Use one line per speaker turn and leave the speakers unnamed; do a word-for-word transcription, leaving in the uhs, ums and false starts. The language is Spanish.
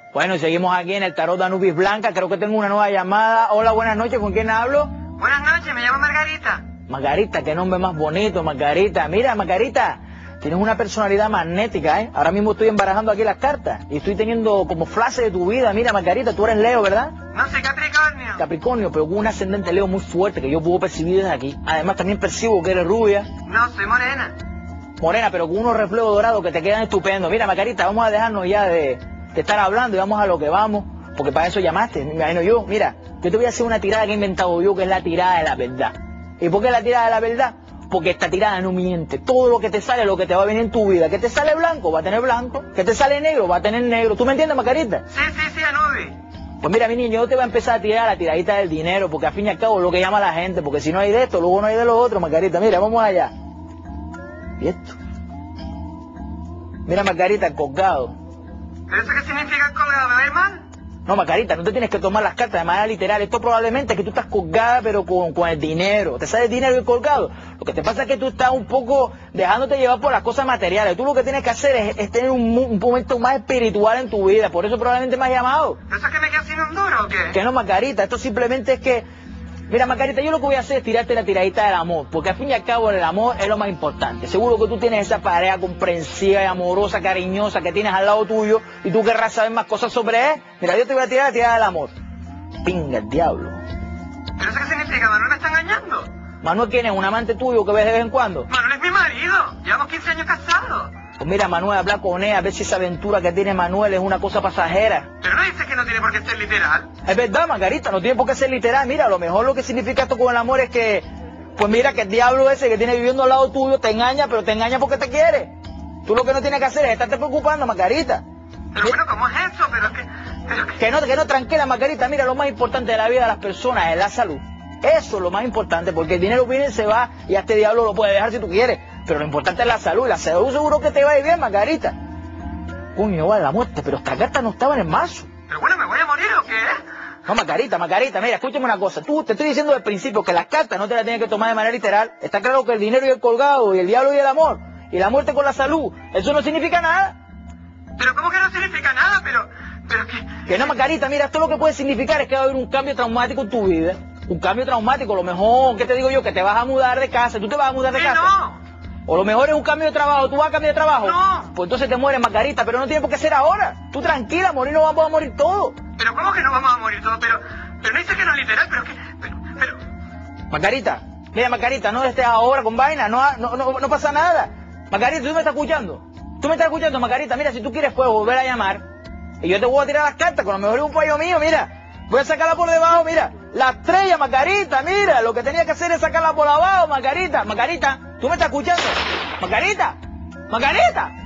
Bueno, seguimos aquí en el tarot de Anubis Blanca. Creo que tengo una nueva llamada. Hola, buenas noches. ¿Con quién hablo?
Buenas noches, me llamo Margarita.
Margarita, qué nombre más bonito, Margarita. Mira, Margarita, tienes una personalidad magnética, ¿eh? Ahora mismo estoy embarajando aquí las cartas y estoy teniendo como flashes de tu vida. Mira, Margarita, tú eres Leo, ¿verdad?
No, soy Capricornio.
Capricornio, pero con un ascendente Leo muy fuerte que yo puedo percibir desde aquí. Además, también percibo que eres rubia.
No, soy morena.
Morena, pero con unos reflejos dorados que te quedan estupendos. Mira, Margarita, vamos a dejarnos ya de, de estar hablando y vamos a lo que vamos, porque para eso llamaste, me imagino yo. Mira, yo te voy a hacer una tirada que he inventado yo, que es la tirada de la verdad. ¿Y por qué la tirada de la verdad? Porque esta tirada no miente. Todo lo que te sale, lo que te va a venir en tu vida. Que te sale blanco, va a tener blanco. Que te sale negro, va a tener negro. ¿Tú me entiendes, Margarita?
Sí, sí, sí, Anubis.
Pues mira, mi niño, yo te voy a empezar a tirar la tiradita del dinero, porque al fin y al cabo es lo que llama la gente, porque si no hay de esto, luego no hay de lo otro, Margarita. Mira, vamos allá. ¿Y esto? Mira, Margarita, el colgado.
¿Pero eso qué significa el colgado? ¿Me va a ir mal?
No, Margarita, no te tienes que tomar las cartas de manera literal. Esto probablemente es que tú estás colgada, pero con, con el dinero. Te sale el dinero y el colgado. Lo que te pasa es que tú estás un poco dejándote llevar por las cosas materiales. Tú lo que tienes que hacer es, es tener un, un momento más espiritual en tu vida. Por eso probablemente me has llamado.
¿Pero eso es que me quedo sin un duro o qué?
Que no, Margarita, esto simplemente es que... Mira, Margarita, yo lo que voy a hacer es tirarte la tiradita del amor, porque al fin y al cabo el amor es lo más importante. Seguro que tú tienes esa pareja comprensiva y amorosa, cariñosa que tienes al lado tuyo y tú querrás saber más cosas sobre él. Mira, yo te voy a tirar la tirada del amor. Pinga, el diablo.
¿Pero eso qué significa? ¿Manuel me está engañando?
¿Manuel quién es? ¿Un amante tuyo que ves de vez en cuando?
Manuel es mi marido. Llevamos quince años casados.
Pues mira, Manuel, habla con él, a ver si esa aventura que tiene Manuel es una cosa pasajera.
Pero no dices que no tiene por qué ser literal.
Es verdad, Margarita, no tiene por qué ser literal. Mira, a lo mejor lo que significa esto con el amor es que, pues mira, que el diablo ese que tiene viviendo al lado tuyo te engaña, pero te engaña porque te quiere. Tú lo que no tienes que hacer es estarte preocupando, Margarita.
Pero bueno, ¿cómo es eso? Pero es que... Pero que...
Que no, que no, tranquila, Margarita. Mira, lo más importante de la vida de las personas es la salud. Eso es lo más importante, porque el dinero viene y se va y a este diablo lo puedes dejar si tú quieres. Pero lo importante es la salud, y la salud seguro que te va a ir bien, Margarita. Coño, vale, la muerte, pero esta carta no estaba en el mazo.
Pero bueno, ¿me voy a morir o qué?
No, Margarita, Margarita, mira, escúchame una cosa. Tú te estoy diciendo desde el principio que las cartas no te las tienes que tomar de manera literal. Está claro que el dinero y el colgado, y el diablo y el amor, y la muerte con la salud, eso no significa nada.
Pero ¿cómo que no significa nada? Pero... Pero que...
Que no, Margarita, mira, esto lo que puede significar es que va a haber un cambio traumático en tu vida. Un cambio traumático, a lo mejor, ¿qué te digo yo? Que te vas a mudar de casa. ¿Tú te vas a mudar de
Sí,
casa?
no.
O lo mejor es un cambio de trabajo. ¿Tú vas a cambiar de trabajo?
No.
Pues entonces te mueres, Margarita, pero no tiene por qué ser ahora. Tú tranquila, morir no vamos a morir todos.
Pero ¿cómo que no vamos a morir todos? Pero... Pero no dice que no es literal, pero que... Pero... pero...
Margarita, mira, Margarita, no estés ahora con vaina, no, no, no, no pasa nada. Margarita, ¿tú me estás escuchando? ¿Tú me estás escuchando, Margarita? Mira, si tú quieres puedes volver a llamar y yo te voy a tirar las cartas, con lo mejor es un pollo mío, mira. Voy a sacarla por debajo, mira. La estrella, Margarita, mira. Lo que tenía que hacer es sacarla por abajo, Margarita. Margarita, ¿tú me estás escuchando? Margarita, Margarita.